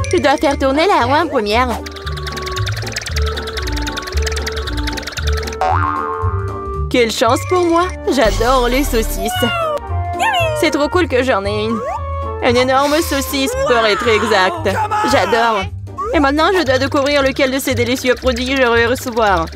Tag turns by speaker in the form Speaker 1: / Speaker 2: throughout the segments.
Speaker 1: Je dois faire tourner la roue en première. Quelle chance pour moi! J'adore les saucisses. C'est trop cool que j'en ai une. Une énorme saucisse pour être exact. J'adore. Et maintenant, je dois découvrir lequel de ces délicieux produits je vais recevoir.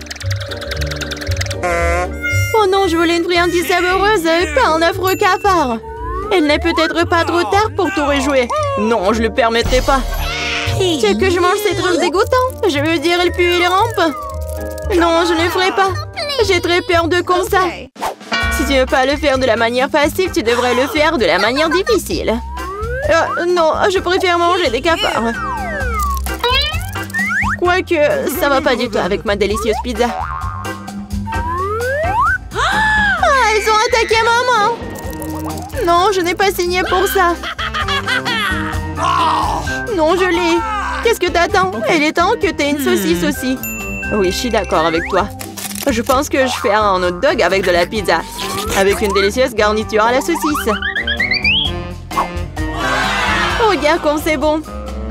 Speaker 1: Oh non, je voulais une friandise savoureuse, pas un affreux cafard. Il n'est peut-être pas trop tard pour tout rejouer. Non, je le permettrai pas. Tu veux que je mange ces trucs dégoûtants? Je veux dire, il pue et il rampe. Non, je ne le ferai pas. J'ai très peur de comme ça. Si tu ne veux pas le faire de la manière facile, tu devrais le faire de la manière difficile. Non, je préfère manger des cafards. Quoique, ça va pas du tout avec ma délicieuse pizza. Ah, ils ont attaqué maman! Non, je n'ai pas signé pour ça. Non, je l'ai. Qu'est-ce que t'attends? Il est temps que t'aies une saucisse aussi. Oui, je suis d'accord avec toi. Je pense que je fais un hot dog avec de la pizza. Avec une délicieuse garniture à la saucisse. Regarde comme c'est bon.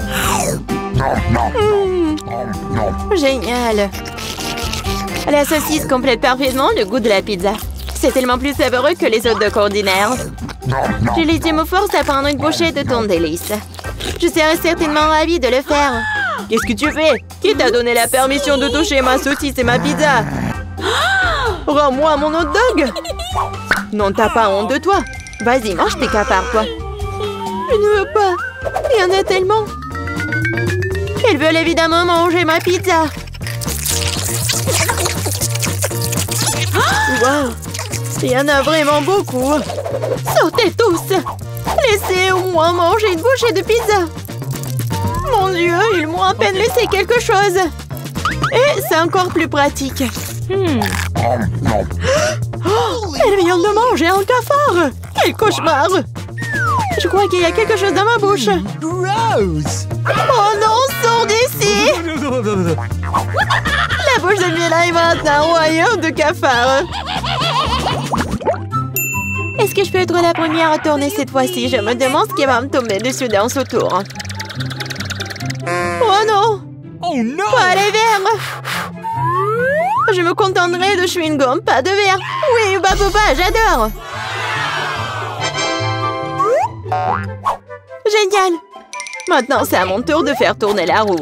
Speaker 1: Génial. La saucisse complète parfaitement le goût de la pizza. C'est tellement plus savoureux que les hot dogs ordinaires. Julie me force à prendre une bouchée de ton délice. Je serais certainement ravie de le faire. Qu'est-ce que tu fais? Qui t'a donné la permission de toucher ma saucisse et ma pizza? Rends-moi mon hot dog! Non, t'as pas honte de toi. Vas-y, mange tes cafards, toi. Je ne veux pas. Il y en a tellement. Ils veulent évidemment manger ma pizza. Wow! Il y en a vraiment beaucoup. Sortez tous! Laissez au moins manger une bouchée de pizza. Mon Dieu, ils m'ont à peine laissé quelque chose. Et c'est encore plus pratique. Oh, elle vient de manger un cafard. Quel cauchemar! Je crois qu'il y a quelque chose dans ma bouche.
Speaker 2: Gross!
Speaker 1: Oh non, sors d'ici! La bouche de Mila est maintenant un royaume de cafards. Est-ce que je peux être la première à tourner cette fois-ci? Je me demande ce qui va me tomber dessus dans ce tour. Oh non!
Speaker 2: Oh no!
Speaker 1: Pas les verres! Je me contenterai de chewing-gum, pas de verre. Oui, Baboba, j'adore! Génial! Maintenant, c'est à mon tour de faire tourner la roue.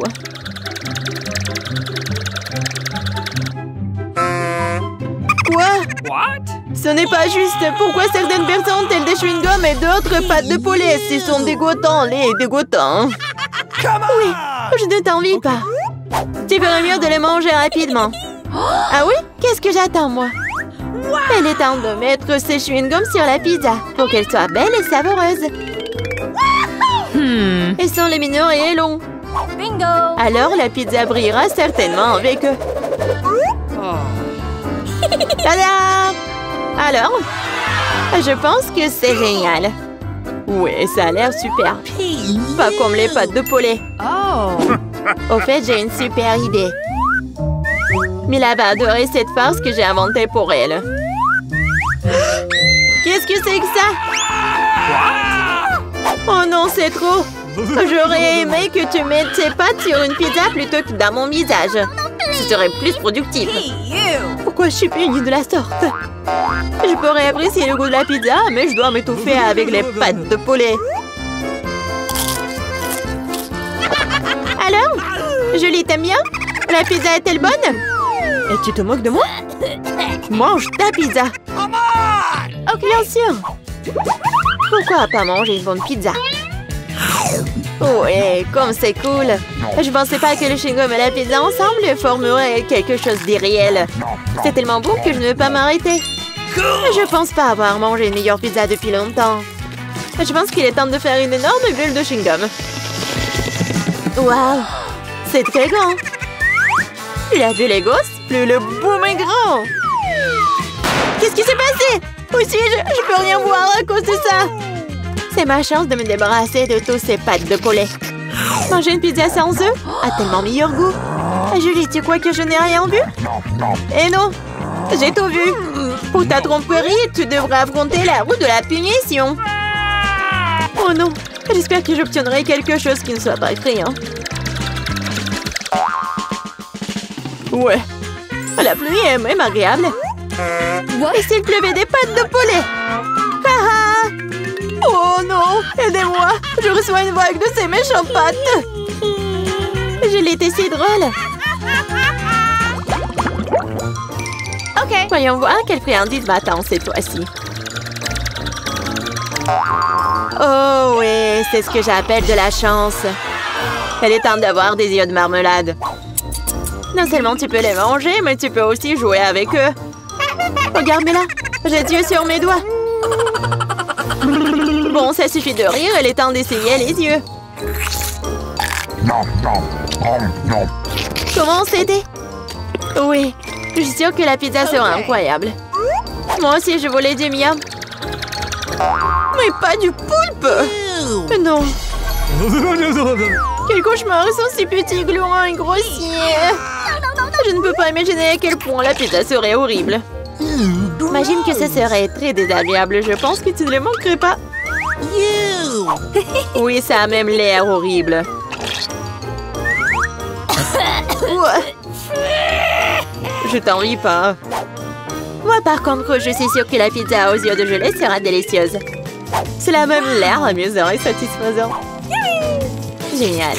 Speaker 1: Quoi?
Speaker 2: What?
Speaker 1: Ce n'est pas juste. Pourquoi certaines personnes ont-elles des chewing-gums et d'autres pâtes de poulet? Ils sont dégoûtants, les dégoûtants. Oui, je ne t'envie pas. Tu ferais mieux de les manger rapidement. Ah oui? Qu'est-ce que j'attends, moi? Il est temps de mettre ces chewing-gums sur la pizza pour qu'elle soit belle et savoureuse. Ils sont lumineux et longs.
Speaker 3: Bingo!
Speaker 1: Alors la pizza brillera certainement avec eux. Tada! Alors? Je pense que c'est génial. Oui, ça a l'air super. Pas comme les pâtes de poulet.
Speaker 3: Oh!
Speaker 1: Au fait, j'ai une super idée. Mila va adorer cette farce que j'ai inventée pour elle. Qu'est-ce que c'est que ça? Oh non, c'est trop. J'aurais aimé que tu mettes tes pâtes sur une pizza plutôt que dans mon visage. Ce serait plus productif. Pourquoi je suis punie de la sorte? Je pourrais apprécier le goût de la pizza, mais je dois m'étouffer avec les pâtes de poulet. Alors? Julie, t'aimes bien? La pizza est-elle bonne? Et tu te moques de moi? Mange ta pizza. Oh, bien sûr. Pourquoi pas manger une bonne pizza? Ouais, comme c'est cool. Je pensais pas que le chewing-gum et la pizza ensemble formeraient quelque chose d'irréel. C'est tellement bon que je ne veux pas m'arrêter. Je pense pas avoir mangé une meilleure pizza depuis longtemps. Je pense qu'il est temps de faire une énorme bulle de chewing-gum. Waouh, c'est très grand. Tu as vu les gosses? Plus le boom est grand. Qu'est-ce qui s'est passé? Où suis-je? Je peux rien voir à cause de ça. C'est ma chance de me débarrasser de tous ces pâtes de poulet. Manger une pizza sans œufs a tellement meilleur goût. Julie, tu crois que je n'ai rien vu? Eh non, j'ai tout vu. Pour ta tromperie, tu devrais affronter la roue de la punition. Oh non, J'espère que j'obtiendrai quelque chose qui ne soit pas effrayant. Ouais. La pluie est même agréable. Et s'il pleuvait des pâtes de poulet? Haha! Oh non! Aidez-moi! Je reçois une vague de ces méchantes pâtes! Je l'ai été si drôle! Ok. Voyons voir quelle friandise va-t-on cette fois-ci. Oh oui, c'est ce que j'appelle de la chance. Elle est temps d'avoir des yeux de marmelade. Non seulement tu peux les manger, mais tu peux aussi jouer avec eux. Regarde-moi là, j'ai des yeux sur mes doigts. Bon, ça suffit de rire, il est temps d'essayer les yeux. Comment s'aider? Oui, je suis sûre que la pizza sera incroyable. Moi aussi, je voulais du miam. Mais pas du poulpe! Non. Quel cauchemar, ils sont si petits, gluants et grossiers. Je ne peux pas imaginer à quel point la pizza serait horrible. Imagine que ce serait très désagréable. Je pense que tu ne le manquerais pas. Oui, ça a même l'air horrible. Je t'envie pas. Moi, par contre, je suis sûre que la pizza aux yeux de gelée sera délicieuse. Cela a même l'air amusant et satisfaisant. Génial.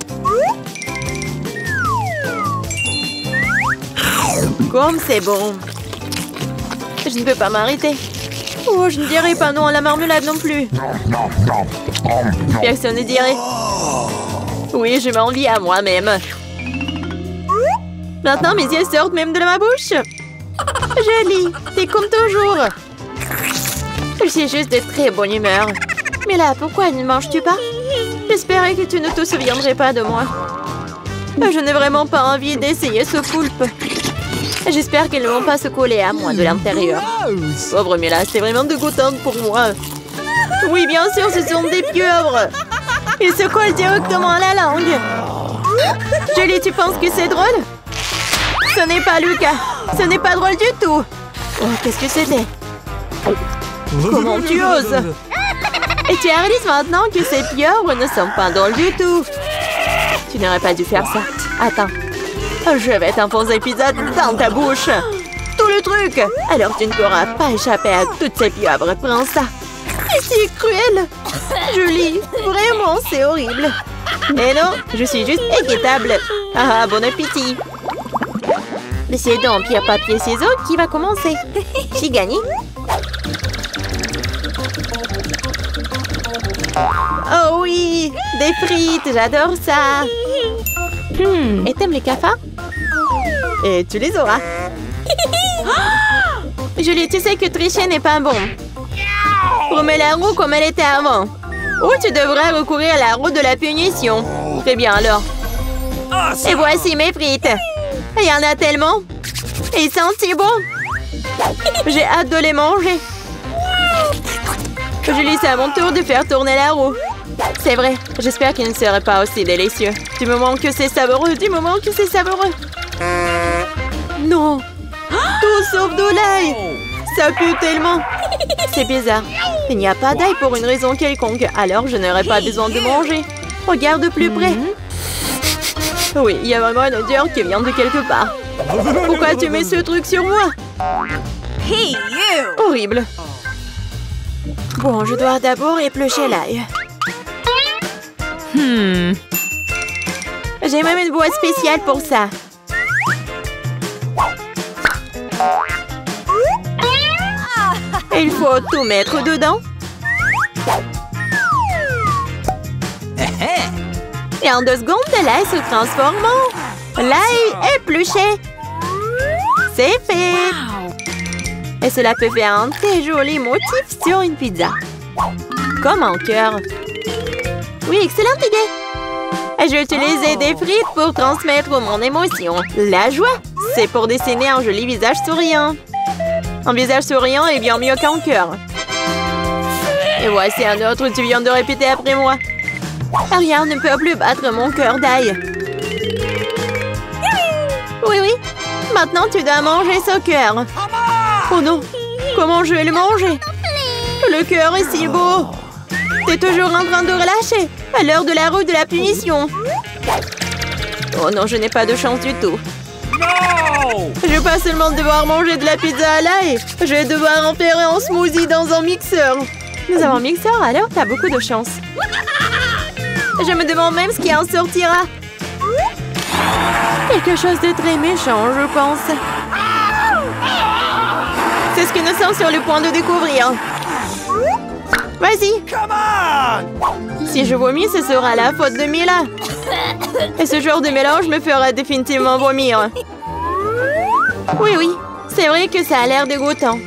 Speaker 1: Comme c'est bon. Je ne peux pas m'arrêter. Oh, je ne dirais pas non à la marmelade non plus. Personne ne dirait. Oui, je m'envie à moi-même. Maintenant, mes yeux sortent même de ma bouche. Jolie, t'es comme toujours. Je suis juste de très bonne humeur. Mais là, pourquoi ne manges-tu pas? J'espérais que tu ne te souviendrais pas de moi. Je n'ai vraiment pas envie d'essayer ce poulpe. J'espère qu'ils ne vont pas se coller à moi de l'intérieur. Pauvre Mila, c'est vraiment dégoûtant pour moi. Oui, bien sûr, ce sont des pieuvres. Ils se collent directement à la langue. Jolie, tu penses que c'est drôle? Ce n'est pas Lucas. Ce n'est pas drôle du tout. Oh, qu'est-ce que c'était? Comment tu oses? Et tu réalises maintenant que ces pieuvres ne sont pas drôles du tout. Tu n'aurais pas dû faire ça. Attends. Je vais t'enfoncer pizza dans ta bouche. Tout le truc. Alors tu ne pourras pas échapper à toutes ces pieuvres. Prends ça. C'est cruel. Julie, vraiment, c'est horrible. Et non, je suis juste équitable. Ah, bon appétit. C'est donc pierre, papier, ciseaux qui va commencer. J'ai gagné. Oh oui, des frites, j'adore ça. Et t'aimes les cafards? Et tu les auras. Julie, tu sais que tricher n'est pas bon. Remets la roue comme elle était avant. Ou tu devrais recourir à la roue de la punition. Très bien alors. Et voici mes frites. Il y en a tellement. Ils sont si bons. J'ai hâte de les manger. Julie, c'est à mon tour de faire tourner la roue. C'est vrai, j'espère qu'il ne serait pas aussi délicieux. Du moment que c'est savoureux, du moment que c'est savoureux. Non. Tout sauf de l'ail. Ça pue tellement. C'est bizarre. Il n'y a pas d'ail pour une raison quelconque. Alors je n'aurai pas besoin de manger. Regarde de plus près. Oui, il y a vraiment une odeur qui vient de quelque part. Pourquoi tu mets ce truc sur moi?
Speaker 3: Hey, you!
Speaker 1: Horrible. Bon, je dois d'abord éplucher l'ail. J'ai même une boîte spéciale pour ça. Il faut tout mettre dedans. Et en 2 secondes, l'ail se transforme en l'ail épluché. C'est fait. Et cela peut faire un très joli motif sur une pizza. Comme un cœur. Oui, excellente idée. Et j'ai utilisé des frites pour transmettre mon émotion. La joie, c'est pour dessiner un joli visage souriant. Un visage souriant est bien mieux qu'un cœur. Et voici un autre, tu viens de répéter après moi. Rien ne peut plus battre mon cœur d'ail. Oui, oui. Maintenant, tu dois manger ce cœur. Oh non, comment je vais le manger? Le cœur est si beau. T'es toujours en train de relâcher. À l'heure de la rue de la punition. Oh non, je n'ai pas de chance du tout.
Speaker 2: No!
Speaker 1: Je vais pas seulement devoir manger de la pizza à l'ail. Je vais devoir en faire un smoothie dans un mixeur. Nous avons un mixeur, alors t'as beaucoup de chance. Je me demande même ce qui en sortira. Quelque chose de très méchant, je pense. C'est ce que nous sommes sur le point de découvrir. Vas-y.
Speaker 2: Come on!
Speaker 1: Si je vomis, ce sera la faute de Mila. Et ce genre de mélange me fera définitivement vomir. Oui, c'est vrai que ça a l'air dégoûtant.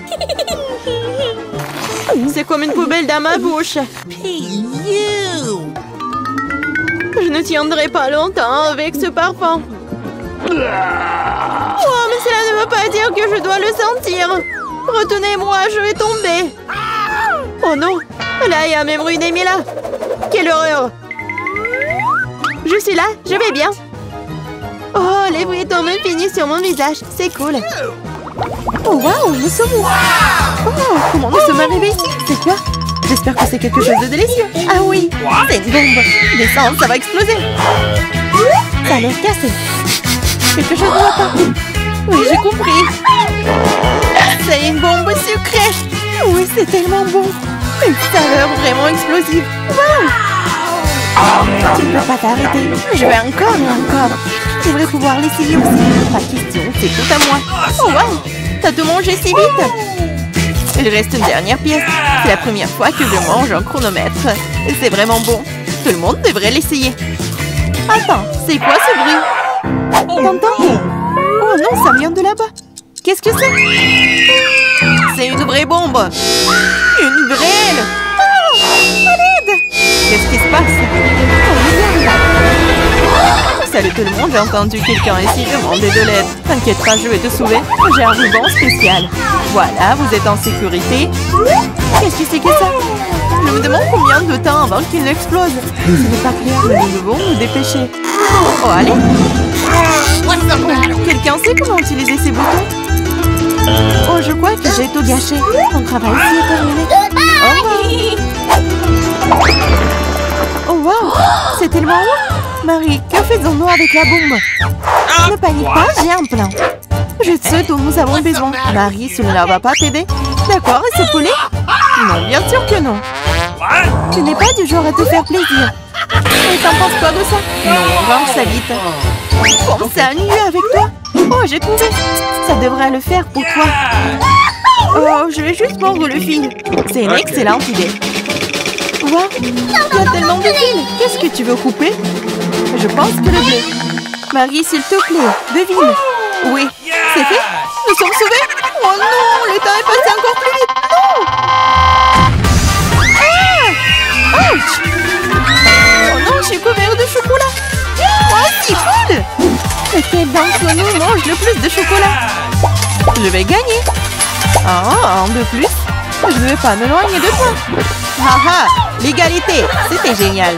Speaker 1: C'est comme une poubelle dans ma bouche.
Speaker 2: Hey, you!
Speaker 1: Je ne tiendrai pas longtemps avec ce parfum. Oh, mais cela ne veut pas dire que je dois le sentir. Retenez-moi, je vais tomber. Oh non, là, il y a même ruiné Mila. Quelle horreur. Je suis là, je vais bien. Oh, les bruits tombent finis sur mon visage. C'est cool. Oh, waouh, nous sommes où? Oh, comment nous sommes arrivés ici? C'est quoi? J'espère que c'est quelque chose de délicieux. Ah oui, c'est une bombe. Descends, ça va exploser. Ça a l'air cassé. Quelque chose ne va pas. Oui, j'ai compris. C'est une bombe sucrée. Oui, c'est tellement bon. Une saveur vraiment explosive. Waouh! Tu ne peux pas t'arrêter. Je vais encore et encore. Je devrais pouvoir l'essayer aussi. Pas question, c'est tout à moi. Oh waouh! T'as tout mangé si vite. Il reste une dernière pièce. C'est la première fois que je mange un chronomètre. C'est vraiment bon. Tout le monde devrait l'essayer. Attends, c'est quoi ce bruit? T'entends? Oh non, ça vient de là-bas. Qu'est-ce que c'est? C'est une vraie bombe. Une vraie. Oh, à l'aide! Qu'est-ce qui se passe? Salut tout le monde, j'ai entendu quelqu'un ici demander de l'aide. T'inquiète pas, je vais te sauver. J'ai un ruban spécial. Voilà, vous êtes en sécurité. Qu'est-ce que c'est que ça? Je me demande combien de temps avant qu'il n'explose. Ce n'est pas clair, mais nous devons nous dépêcher. Oh, allez. Quelqu'un sait comment utiliser ces boutons? Oh, je crois que j'ai tout gâché. Mon travail ici est terminé. Au revoir. Oh, wow. C'est tellement haut. Marie, que faisons-nous avec la bombe? Ne panique pas, j'ai un plan. Je sais dont nous avons besoin. Marie, cela ne va pas t'aider? D'accord, et ce poulet? Non, bien sûr que non. Tu n'es pas du genre à te faire plaisir. Et t'en penses quoi de ça? Non, range ça vite. Pense à un lieu avec toi. Oh, j'ai trouvé. Ça devrait le faire pour toi. Oh, je vais juste mordre le fil. C'est une excellente idée. Wow, il y a tellement de fils. Qu'est-ce que tu veux couper? Je pense que le bleu. Marie, s'il te plaît, devine. Oui, c'est fait. Nous sommes sauvés. Oh non, le temps est passé encore plus vite. Non. Ah! Ouch! Oh non, je suis couvert de chocolat. Oh, c'est cool. Lequel d'entre nous mange le plus de chocolat? Je vais gagner. Ah, un de plus. Je ne vais pas m'éloigner de toi. Haha, l'égalité, c'était génial.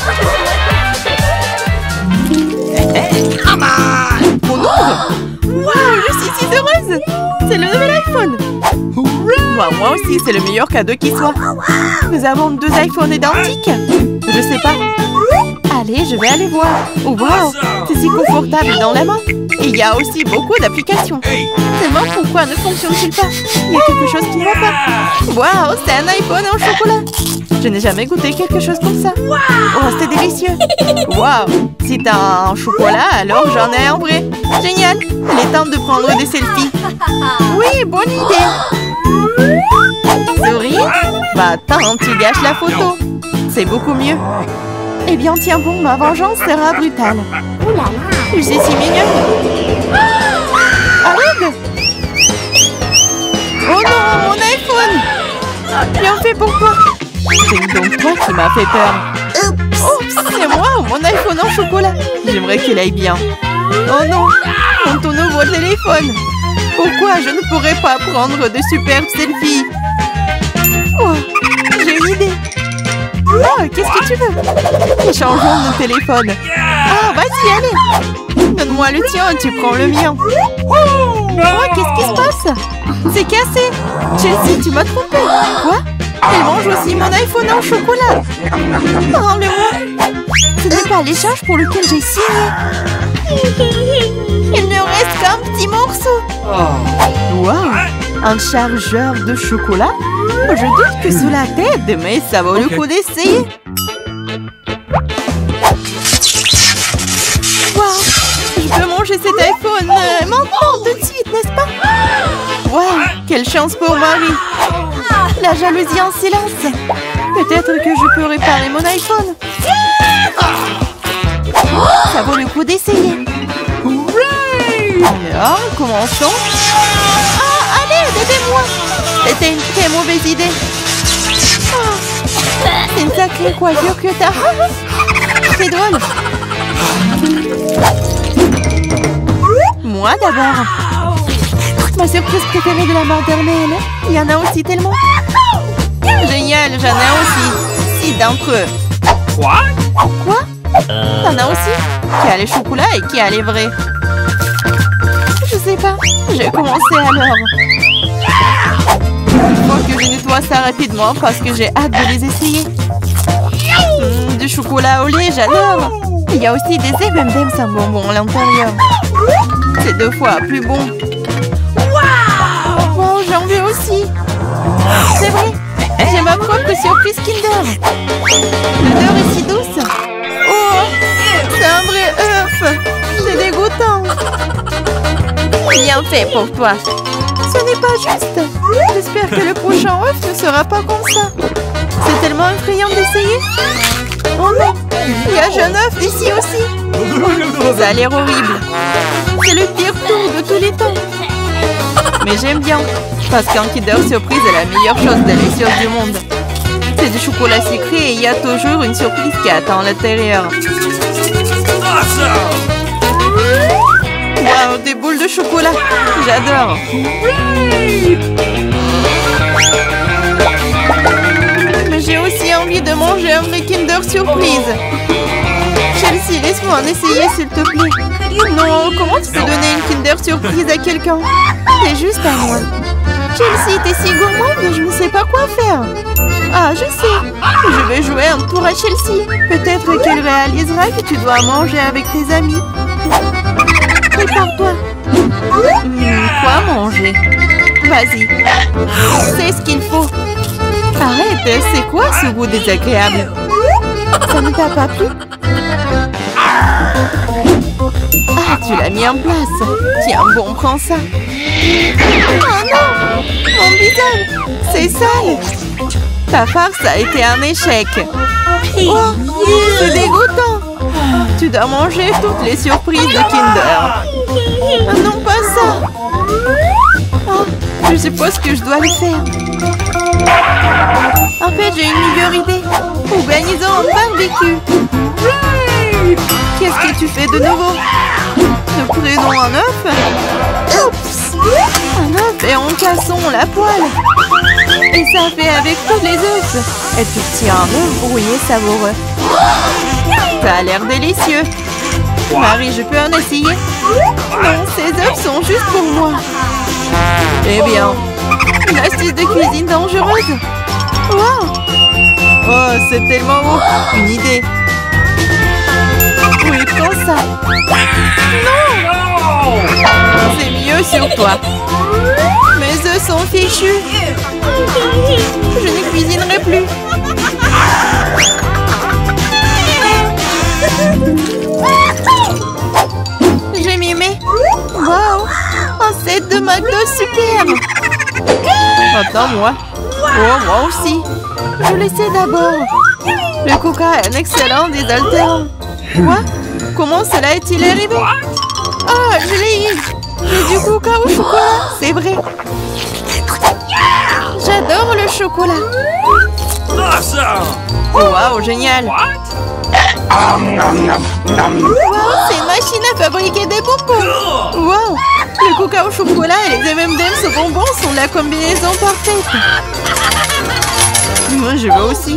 Speaker 1: Mon ombre. Wow, je suis si heureuse. C'est le nouvel iPhone. Moi aussi, c'est le meilleur cadeau qui soit. Nous avons 2 iPhones identiques. Je sais pas. Allez, je vais aller voir. Oh, wow, c'est si confortable dans la main. Et il y a aussi beaucoup d'applications. Seulement, pourquoi ne fonctionne-t-il pas? Il y a quelque chose qui ne va pas. Wow, c'est un iPhone en chocolat. Je n'ai jamais goûté quelque chose comme ça. Oh, c'est délicieux. Wow, si t'as un chocolat, alors j'en ai un vrai. Génial. Il est temps de prendre des selfies. Oui, bonne idée. Souris? Bah attends, tu gâches la photo. C'est beaucoup mieux. Eh bien, tiens bon, ma vengeance sera brutale. Je suis si mignonne. Arrête! Oh non, mon iPhone! Bien fait pour toi. C'est donc toi qui m'as fait peur. Oh, c'est moi, mon iPhone en chocolat. J'aimerais qu'il aille bien. Oh non, ton nouveau téléphone. Pourquoi je ne pourrais pas prendre de superbes selfies? Oh, j'ai une idée. Oh, qu'est-ce que tu veux? Échangeons nos téléphones. Ah, vas-y, allez. Donne-moi le tien, tu prends le mien. Oh, qu'est-ce qui se passe? C'est cassé. Chelsea, tu m'as trompé. Quoi? Elle mange aussi mon iPhone au chocolat. Rends-le-moi. Ce n'est pas l'échange pour lequel j'ai signé. Il ne reste qu'un petit morceau. Wow, un chargeur de chocolat? Je doute que cela t'aide, mais ça vaut le coup d'essayer. Wow, je peux manger cet iPhone maintenant, tout de suite, n'est-ce pas? Wow, quelle chance pour Marie. La jalousie en silence. Peut-être que je peux réparer mon iPhone. Ça vaut le coup d'essayer. Alors, commençons. Ah, allez, aidez-moi. C'était une très mauvaise idée. C'est une sacrée coiffure que t'as. C'est drôle. Moi d'abord. Ma surprise préférée de la maternelle. Il y en a aussi tellement. Génial, j'en ai aussi. 6 d'entre eux. Quoi? T'en as aussi? Qui a les chocolats et qui a les vrais? Je sais pas. J'ai commencé alors. Il faut que je nettoie ça rapidement parce que j'ai hâte de les essayer. Du chocolat au lait, j'adore. Il y a aussi des M&M's sans bonbons à l'intérieur. C'est 2 fois plus bon. Wow, j'en veux aussi. C'est vrai. J'ai ma propre surprise Kinder. L'odeur est si douce. Oh, c'est un vrai œuf. C'est dégoûtant. Bien fait pour toi. Ce n'est pas juste. J'espère que le prochain œuf ne sera pas comme ça. C'est tellement effrayant d'essayer. Oh non, il y a un œuf ici aussi. Ça a l'air horrible. C'est le pire tour de tous les temps. Mais j'aime bien, parce qu'un Kinder Surprise est la meilleure chose délicieuse du monde. C'est du chocolat sucré et il y a toujours une surprise qui attend à l'intérieur. Wow, des boules de chocolat. J'adore. Mais j'ai aussi envie de manger un vrai Kinder Surprise. Chelsea, laisse-moi en essayer s'il te plaît. Non, comment tu peux donner une Kinder Surprise à quelqu'un? C'est juste à moi. Chelsea, t'es si gourmande, je ne sais pas quoi faire. Ah, je sais. Je vais jouer un tour à Chelsea. Peut-être qu'elle réalisera que tu dois manger avec tes amis. Prépare-toi. Quoi manger? Vas-y. C'est ce qu'il faut. Arrête, c'est quoi ce goût désagréable? Ça ne t'a pas plu? Ah, tu l'as mis en place. Tiens, bon, prends ça. Oh non! Mon visage! C'est sale! Ta farce a été un échec. Oh, c'est dégoûtant! Tu dois manger toutes les surprises de Kinder. Non, pas ça! Oh, je suppose que je dois le faire. En fait, j'ai une meilleure idée. Organisons un barbecue. Qu'est-ce que tu fais de nouveau? Nous prenons un œuf. Oups! Un œuf et en cassons la poêle. Et ça fait avec tous les œufs. Et tu tiens un œuf brouillé savoureux. Ça a l'air délicieux. Marie, je peux en essayer? Non, ces œufs sont juste pour moi. Eh bien, une astuce de cuisine dangereuse. Wow! Oh, c'est tellement beau. Une idée. Oui, prends ça. Non! C'est mieux sur toi. Mes œufs sont fichus. Je ne cuisinerai plus. J'ai mimé. Wow! Un set de McDo superbe. Maintenant, moi. Oh, moi aussi. Je l'essaie d'abord. Le coca est un excellent désaltérant. Quoi? Comment cela est-il arrivé? Ah, je l'ai eu. J'ai du coca au chocolat, c'est vrai. J'adore le chocolat. Wow, génial. Wow, c'est une machine à fabriquer des bonbons. Wow, le coca au chocolat et les M&M's aux bonbons sont la combinaison parfaite. Moi, je veux aussi.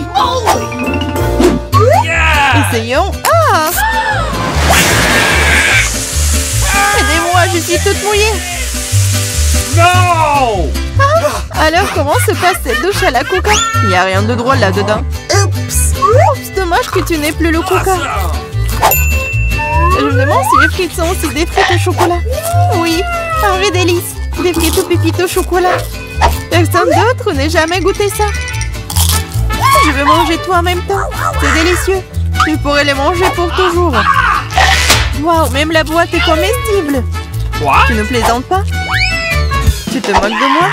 Speaker 1: Essayons. Ah! Aidez-moi, je suis toute mouillée.
Speaker 2: No!
Speaker 1: Ah, alors
Speaker 4: Comment se passe cette douche à la coca? Il n'y a rien de drôle là-dedans. Oups, dommage que tu n'aies plus le coca. Je me demande si les frites sont aussi des frites au chocolat. Oui, un vrai délice. Des frites aux pépites au chocolat. Personne d'autre n'ait jamais goûté ça. Je veux manger tout en même temps. C'est délicieux. Je pourrais les manger pour toujours. Waouh, même la boîte est comestible. Tu ne plaisantes pas? Tu te moques de moi?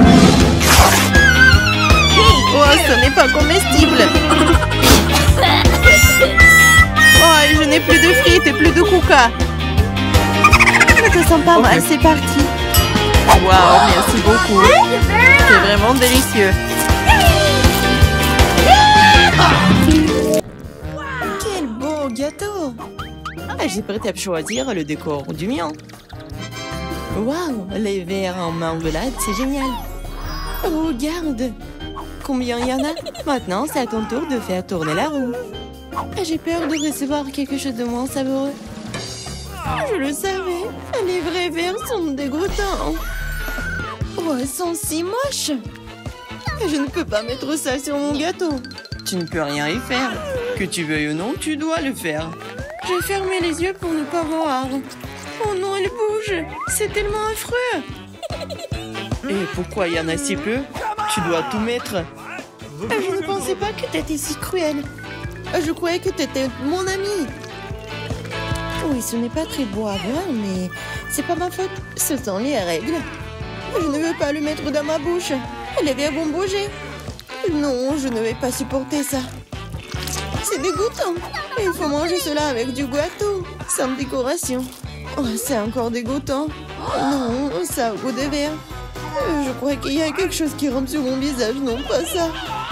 Speaker 4: Oh, ce n'est pas comestible. Oh, et je n'ai plus de frites et plus de coca. Je te sens pas mal, c'est parti. Waouh, merci beaucoup. C'est vraiment délicieux. Quel beau gâteau! J'ai prêt à choisir le décor du mien. Waouh, les verres en marmelade, c'est génial. Regarde, combien il y en a? Maintenant, c'est à ton tour de faire tourner la roue. J'ai peur de recevoir quelque chose de moins savoureux. Je le savais, les vrais verres sont dégoûtants. Oh, elles sont si moches. Je ne peux pas mettre ça sur mon gâteau. Tu ne peux rien y faire. Que tu veuilles ou non, tu dois le faire. J'ai fermé les yeux pour ne pas voir. Oh non, elle bouge. C'est tellement affreux. Et pourquoi il y en a si peu? Tu dois tout mettre. Je ne pensais pas que tu étais si cruel. Je croyais que tu étais mon ami. Oui, ce n'est pas très beau à voir, mais c'est pas ma faute. Ce sont les règles. Je ne veux pas le mettre dans ma bouche. Les verres vont bouger. Non, je ne vais pas supporter ça. C'est dégoûtant. Il faut manger cela avec du gâteau, sans décoration. Oh, c'est encore dégoûtant. Non, ça a goût de verre. Je crois qu'il y a quelque chose qui rampe sur mon visage. Non, pas ça.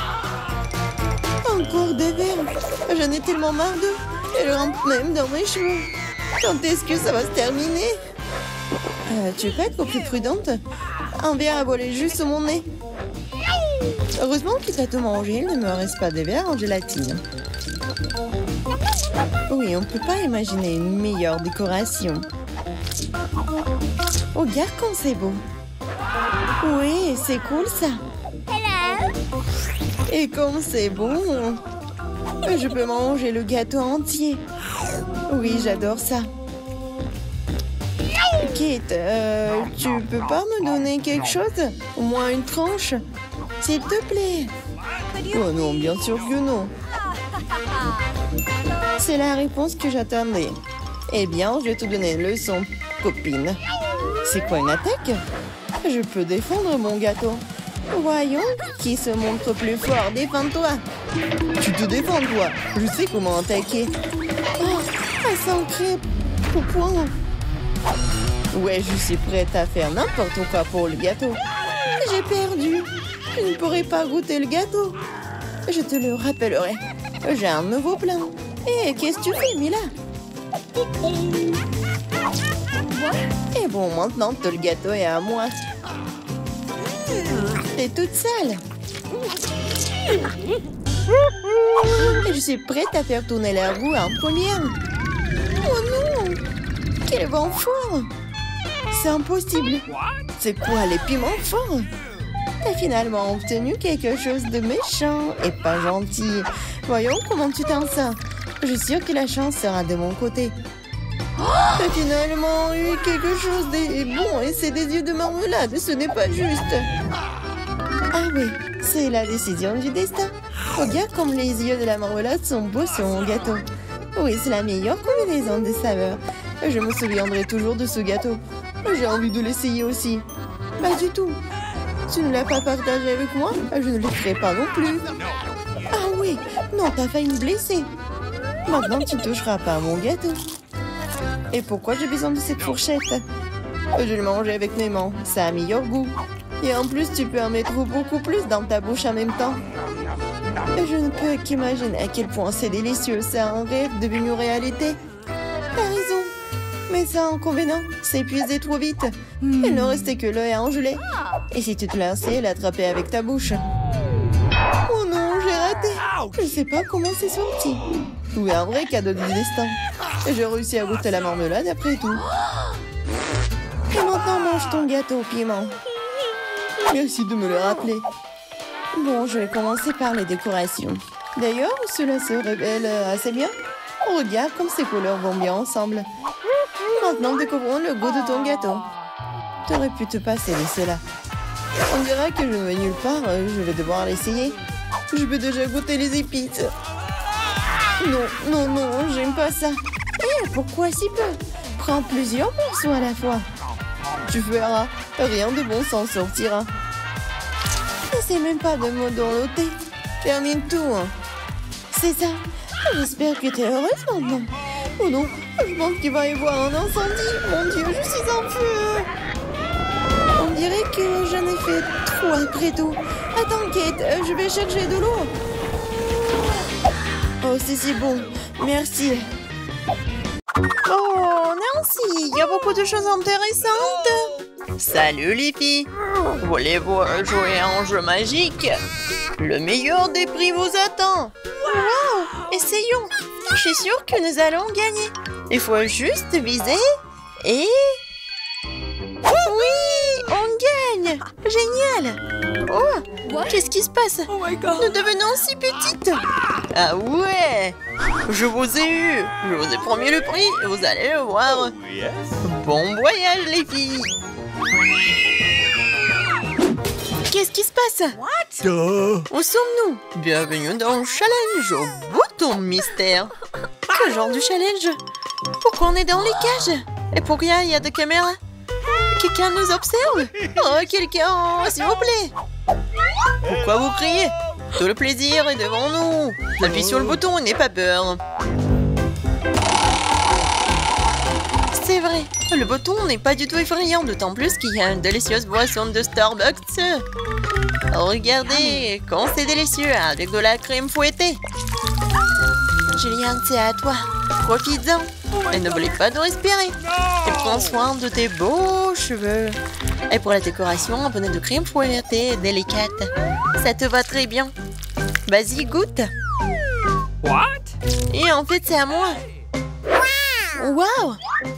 Speaker 4: Encore des verres. J'en ai tellement marre d'eux. Elles rampent même dans mes cheveux. Quand est-ce que ça va se terminer? Tu peux être plus prudente? Un verre a volé juste sur mon nez. Heureusement que tu as tout mangé. Il ne me reste pas des verres en gélatine. Oui, on ne peut pas imaginer une meilleure décoration. Oh, regarde comme c'est beau. Oui, c'est cool ça. Et comme c'est bon, je peux manger le gâteau entier. Oui, j'adore ça. Kate, tu peux pas me donner quelque chose? Au moins une tranche? S'il te plaît. Oh non, bien sûr que non. C'est la réponse que j'attendais. Eh bien, je vais te donner une leçon, copine. C'est quoi une attaque? Je peux défendre mon gâteau. Voyons, qui se montre plus fort? Défends-toi. Tu te défends, toi. Je sais comment attaquer. Oh, elle s'ancre au point. Ouais, je suis prête à faire n'importe quoi pour le gâteau. J'ai perdu. Je ne pourrai pas goûter le gâteau. Je te le rappellerai. J'ai un nouveau plan. Et qu'est-ce que tu fais, Mila? Et bon, maintenant que le gâteau est à moi. T'es toute sale. Je suis prête à faire tourner la roue en première. Oh non! Quel vent fort! C'est impossible. C'est quoi, les piments forts? T'as finalement obtenu quelque chose de méchant et pas gentil. Voyons comment tu t'en sors. Je suis sûre que la chance sera de mon côté. T'as finalement eu quelque chose de bon et c'est des yeux de marmelade. Ce n'est pas juste. Ah oui, c'est la décision du destin. Regarde comme les yeux de la marmelade sont beaux sur mon gâteau. Oui, c'est la meilleure combinaison de saveurs. Je me souviendrai toujours de ce gâteau. J'ai envie de l'essayer aussi. Pas du tout. Tu ne l'as pas partagé avec moi? Je ne le ferai pas non plus. Ah oui, non, t'as failli me blesser. Maintenant, tu ne toucheras pas à mon gâteau. Et pourquoi j'ai besoin de cette fourchette? Je vais le manger avec mes mains. Ça a un meilleur goût. Et en plus, tu peux en mettre beaucoup plus dans ta bouche en même temps. Je ne peux qu'imaginer à quel point c'est délicieux. C'est un rêve devenu réalité. T'as raison. Mais ça inconvénient, c'est épuisé trop vite. Il ne restait que l'œil à engeler. Et si tu te lançais, l'attraper avec ta bouche. Oh non, j'ai raté. Je ne sais pas comment c'est sorti. Oui, un vrai cadeau du destin. J'ai réussi à goûter la marmelade après tout. Et maintenant, mange ton gâteau au piment. Merci de me le rappeler. Bon, je vais commencer par les décorations. D'ailleurs, cela se révèle assez bien. Regarde comme ces couleurs vont bien ensemble. Maintenant, découvrons le goût de ton gâteau. T'aurais pu te passer de cela. On dirait que je ne vais nulle part, je vais devoir l'essayer. Je peux déjà goûter les épices. Non, non, non, j'aime pas ça. Eh, pourquoi si peu? Prends plusieurs morceaux à la fois. Tu verras, rien de bon s'en sortira. N'essaie même pas de me dorloter. Termine tout. C'est ça. J'espère que tu es heureuse maintenant. Oh non, je pense qu'il va y avoir un incendie. Mon Dieu, je suis en feu. On dirait que j'en ai fait trop après tout. Attends, Kate, je vais chercher de l'eau. Oh, c'est si bon. Merci. Oh, Nancy, il y a beaucoup de choses intéressantes. Salut les filles. Voulez-vous jouer à un jeu magique? Le meilleur des prix vous attend. Wow, essayons. Je suis sûre que nous allons gagner. Il faut juste viser et... Oui, on gagne. Génial. Oh, qu'est-ce qui se passe? Nous devenons si petites. Ah ouais, je vous ai eu. Je vous ai promis le prix, vous allez le voir. Bon voyage les filles. Qu'est-ce qui se passe? Où sommes-nous? Bienvenue dans le challenge au bouton mystère. Quel genre de challenge? Pourquoi on est dans les cages? Et pourquoi il y a des caméras? Quelqu'un nous observe? Oh, quelqu'un, s'il vous plaît. Pourquoi vous criez? Tout le plaisir est devant nous. Appuie sur le bouton et n'aie pas peur. C'est vrai, le bouton n'est pas du tout effrayant, d'autant plus qu'il y a une délicieuse boisson de Starbucks. Regardez, quand c'est délicieux, avec de la crème fouettée. Julian, c'est à toi. Profites-en. Et n'oublie pas de respirer. Et prends soin de tes beaux cheveux. Et pour la décoration, un bonnet de crème fouettée délicate. Ça te va très bien. Vas-y, goûte.
Speaker 2: What?
Speaker 4: Et en fait, c'est à moi. Wow!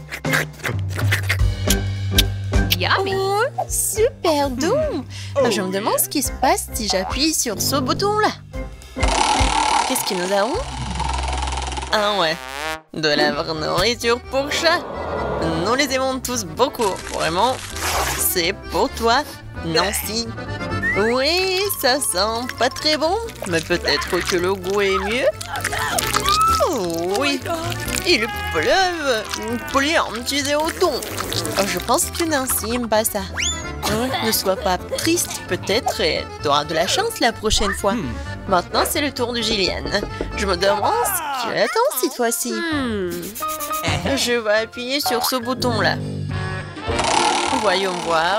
Speaker 3: Yummy.
Speaker 4: Oh, super doux! Je me demande ce qui se passe si j'appuie sur ce bouton-là. Qu'est-ce que nous avons? Ah ouais, de la vraie nourriture pour chat. Nous les aimons tous beaucoup, vraiment. C'est pour toi, Nancy. Oui, ça sent pas très bon, mais peut-être que le goût est mieux. Oh oui, il pleuve. Plein, tu es au ton. Je pense que Nancy n'aime pas ça. Ne sois pas triste, peut-être, et tu auras de la chance la prochaine fois. Maintenant, c'est le tour de Gillian. Je me demande ce qu'elle attend cette fois-ci. Je vais appuyer sur ce bouton-là. Voyons voir.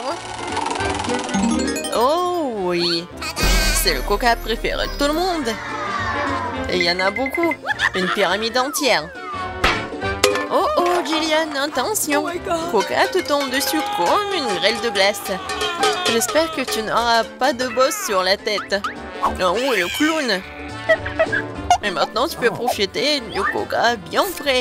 Speaker 4: Oh oui, c'est le coca préféré de tout le monde. Et il y en a beaucoup, une pyramide entière. Oh oh, Gillian, attention. Coca te tombe dessus comme une grêle de glace. J'espère que tu n'auras pas de bosse sur la tête. Oh, le clown. Et maintenant, tu peux profiter du coca bien frais.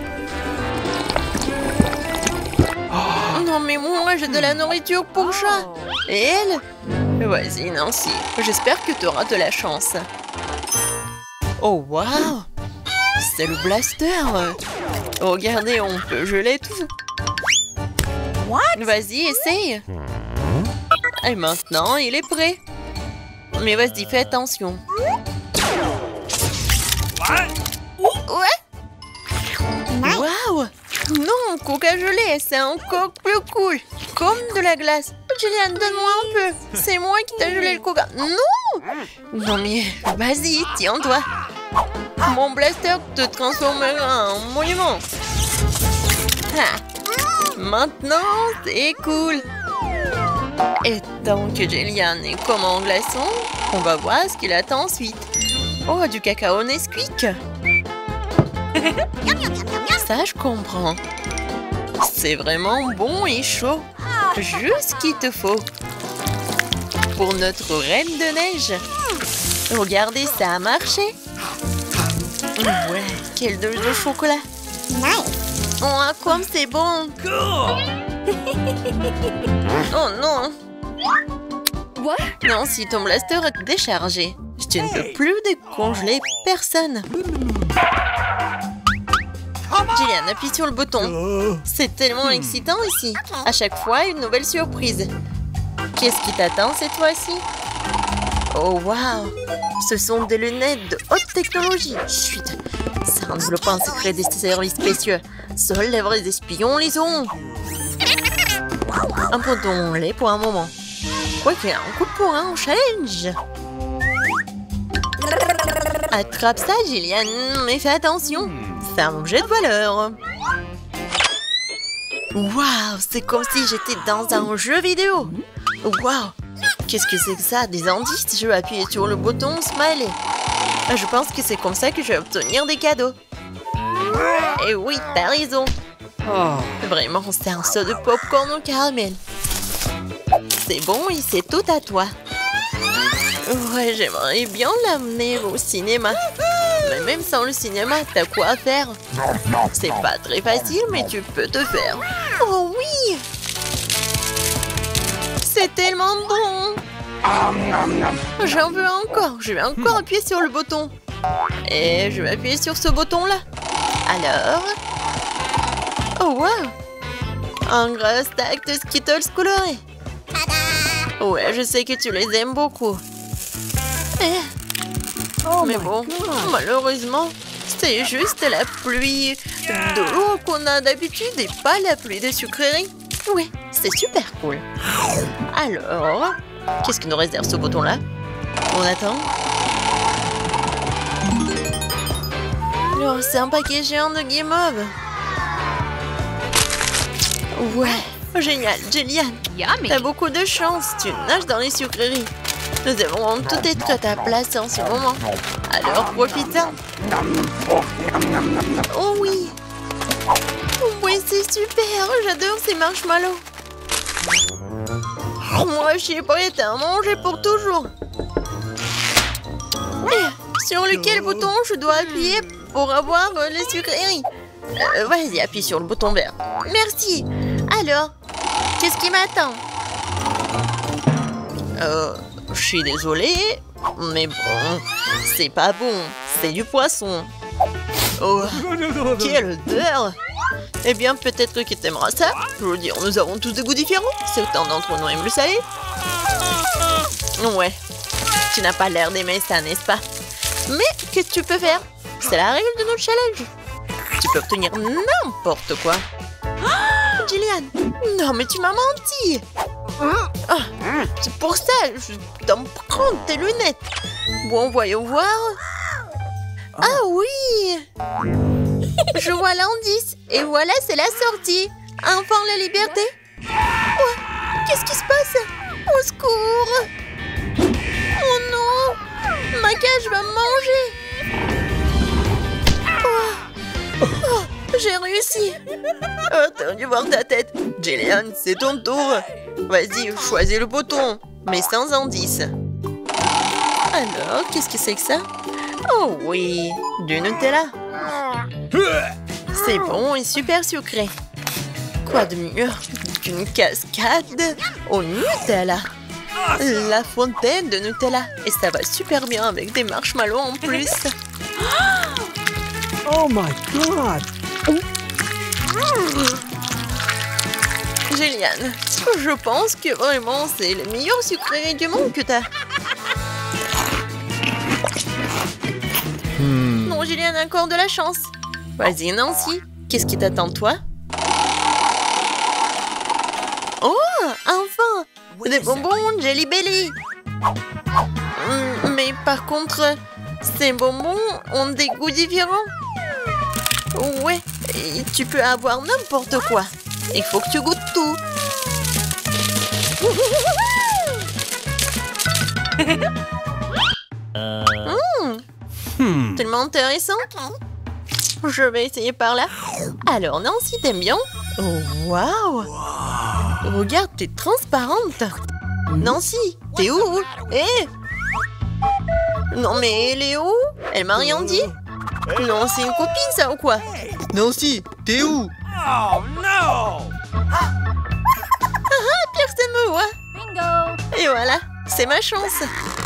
Speaker 4: Non mais moi, j'ai de la nourriture pour chat. Et elle? Vas-y, Nancy. J'espère que tu auras de la chance. Oh, waouh! C'est le blaster! Regardez, on peut geler tout. Vas-y, essaye. Et maintenant, il est prêt. Mais vas-y, fais attention. Ouais? Waouh! Non, coca gelé, c'est encore plus cool. Comme de la glace. Julian, donne-moi un peu. C'est moi qui t'ai gelé le coca. Non! Non mais, vas-y, tiens-toi. Mon blaster te transformera en monument. Ah. Maintenant, c'est cool. Et tant que Julian est comme en glaçon, on va voir ce qu'il attend ensuite. Oh, du cacao Nesquik. Ça, je comprends. C'est vraiment bon et chaud. Juste ce qu'il te faut. Pour notre reine de neige. Regardez, ça a marché. Ouais, quelle douche de chocolat. Oh, comme c'est bon. Oh non.
Speaker 3: What?
Speaker 1: Nancy, ton blaster est déchargé. Je ne peux plus décongeler personne. Jillian, appuie sur le bouton. C'est tellement excitant ici. À chaque fois, une nouvelle surprise. Qu'est-ce qui t'attend cette fois-ci? Oh, waouh! Ce sont des lunettes de haute technologie. Chut! Ça ne développe pas un secret des services spéciaux. Seuls les vrais espions les ont. Abandonnons-les pour un moment. Quoi qu'il y ait un coup de poing en challenge. Attrape ça, Jillian, mais fais attention. C'est un objet de valeur. Waouh, c'est comme si j'étais dans un jeu vidéo. Waouh, qu'est-ce que c'est que ça? Des indices? Je vais appuyer sur le bouton Smiley. Je pense que c'est comme ça que je vais obtenir des cadeaux. Et oui, t'as raison. Vraiment, c'est un saut de popcorn au caramel. C'est bon et c'est tout à toi. Ouais, j'aimerais bien l'amener au cinéma. Mais même sans le cinéma, t'as quoi faire? C'est pas très facile, mais tu peux te faire. Oh oui! C'est tellement bon! J'en veux encore. Je vais encore appuyer sur le bouton. Et je vais appuyer sur ce bouton-là. Alors... Oh, wow! Un gros stack de Skittles colorés. Ouais, je sais que tu les aimes beaucoup. Mais bon, malheureusement, c'est juste la pluie de l'eau qu'on a d'habitude et pas la pluie de sucreries. Oui, c'est super cool. Alors, qu'est-ce qui nous réserve ce bouton-là? On attend. Oh, c'est un paquet géant de guimauve. Ouais, génial, Jillian.
Speaker 3: Yummy.
Speaker 1: T'as beaucoup de chance, tu nages dans les sucreries. Nous avons tout être à ta place en ce moment. Alors profite-en. Oh oui. Oui, c'est super. J'adore ces marshmallows. Moi, je suis prête à en manger pour toujours. Et sur lequel bouton je dois appuyer pour avoir les sucreries? Vas-y, appuie sur le bouton vert. Merci. Alors, qu'est-ce qui m'attend? Je suis désolée, mais bon, c'est pas bon, c'est du poisson. Oh, quelle odeur! Eh bien, peut-être que t'aimeras ça. Je veux dire, nous avons tous des goûts différents. Certains d'entre nous aiment le salé. Ouais, tu n'as pas l'air d'aimer ça, n'est-ce pas? Mais qu'est-ce que tu peux faire? C'est la règle de notre challenge. Tu peux obtenir n'importe quoi. Jillian, non mais tu m'as menti. C'est pour ça, je dois me prendre tes lunettes. Bon, voyons voir. Ah oui. Je vois l'indice. Et voilà, c'est la sortie. Enfin, la liberté. Oh, qu'est-ce qui se passe? Au secours. Oh non. Ma cage va me manger. Oh, j'ai réussi. Oh, t'as dû voir ta tête. Jillian, c'est ton tour. Vas-y, choisis le bouton, mais sans indice. Alors, qu'est-ce que c'est que ça? Oh oui, du Nutella. C'est bon et super sucré. Quoi de mieux qu'une cascade au Nutella? La fontaine de Nutella. Et ça va super bien avec des marshmallows en plus.
Speaker 2: Oh my God!
Speaker 1: Jillian, je pense que vraiment c'est le meilleur sucrerie du monde que t'as. Non, Jillian a encore de la chance. Vas-y, Nancy, qu'est-ce qui t'attend, toi? Oh, enfin! Des bonbons Jelly Belly. Mais par contre, ces bonbons ont des goûts différents. Ouais, et tu peux avoir n'importe quoi. Il faut que tu goûtes tout. Tellement intéressant. Je vais essayer par là. Alors, Nancy, t'aimes bien? Oh, waouh! Regarde, t'es transparente. Nancy, t'es où? Eh! Non, mais elle est où? Elle m'a rien dit. Non, c'est une copine, ça, ou quoi? Nancy, t'es où?
Speaker 2: Oh no!
Speaker 1: Personne me voit.
Speaker 3: Bingo!
Speaker 1: Et voilà.
Speaker 5: c'est ma chance.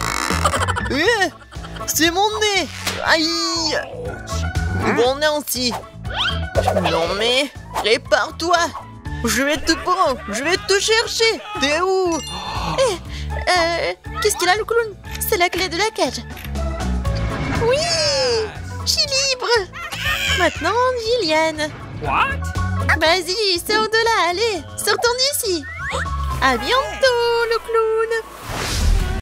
Speaker 5: C'est mon nez. Aïe. Bon Nancy. Non mais, répare-toi. Je vais te prendre, je vais te chercher. T'es où?
Speaker 1: Qu'est-ce qu'il a, le clown? C'est la clé de la cage. Oui, je suis libre. Maintenant, Gillian.
Speaker 2: What?
Speaker 1: Vas-y, sors de là, allez, sortons d'ici. À bientôt, le clown.